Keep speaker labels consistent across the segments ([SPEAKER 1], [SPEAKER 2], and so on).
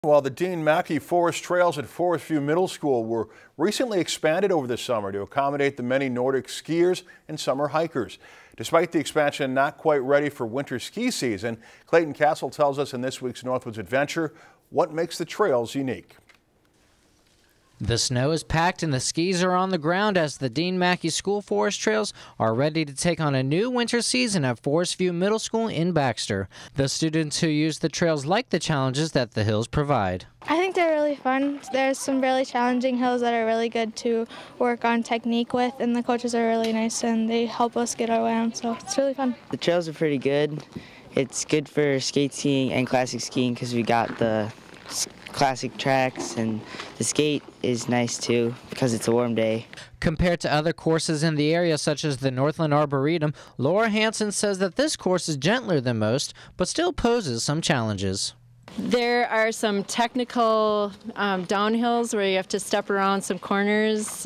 [SPEAKER 1] While the Dean Makey Forest Trails at Forest View Middle School were recently expanded over the summer to accommodate the many Nordic skiers and summer hikers. Despite the expansion not quite ready for winter ski season, Clayton Castle tells us in this week's Northwoods Adventure what makes the trails unique.
[SPEAKER 2] The snow is packed and the skis are on the ground as the Dean Makey School Forest Trails are ready to take on a new winter season at Forest View Middle School in Baxter. The students who use the trails like the challenges that the hills provide.
[SPEAKER 3] I think they're really fun. There's some really challenging hills that are really good to work on technique with, and the coaches are really nice and they help us get around, so it's really fun.
[SPEAKER 4] The trails are pretty good. It's good for skate skiing and classic skiing because we got the classic tracks, and the skate is nice too because it's a warm day.
[SPEAKER 2] Compared to other courses in the area such as the Northland Arboretum, Laura Hansen says that this course is gentler than most but still poses some challenges.
[SPEAKER 5] There are some technical downhills where you have to step around some corners,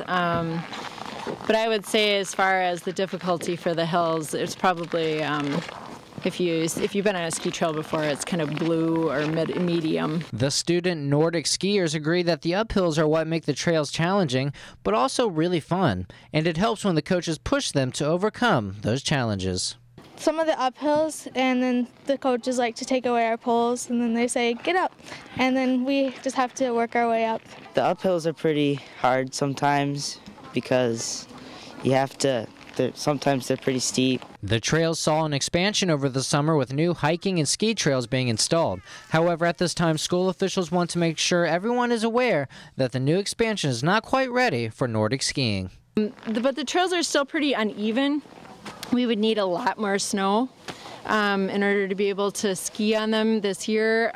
[SPEAKER 5] but I would say as far as the difficulty for the hills, it's probably if you've been on a ski trail before, it's kind of blue or medium.
[SPEAKER 2] The student Nordic skiers agree that the uphills are what make the trails challenging, but also really fun. And it helps when the coaches push them to overcome those challenges.
[SPEAKER 3] Some of the uphills, and then the coaches like to take away our poles, and then they say, get up. And then we just have to work our way up.
[SPEAKER 4] The uphills are pretty hard sometimes because you have to, sometimes they're pretty steep.
[SPEAKER 2] The trails saw an expansion over the summer with new hiking and ski trails being installed. However, at this time, school officials want to make sure everyone is aware that the new expansion is not quite ready for Nordic skiing.
[SPEAKER 5] But the trails are still pretty uneven. We would need a lot more snow in order to be able to ski on them this year.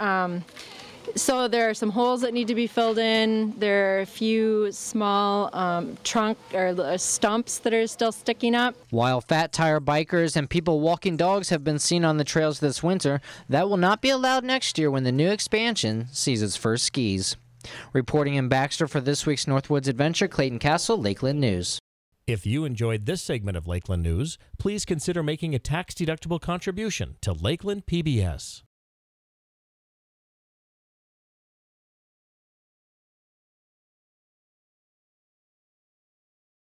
[SPEAKER 5] So there are some holes that need to be filled in. There are a few small trunk or stumps that are still sticking up.
[SPEAKER 2] While fat tire bikers and people walking dogs have been seen on the trails this winter, that will not be allowed next year when the new expansion sees its first skis. Reporting in Baxter for this week's Northwoods Adventure, Clayton Castle, Lakeland News.
[SPEAKER 6] If you enjoyed this segment of Lakeland News, please consider making a tax-deductible contribution to Lakeland PBS.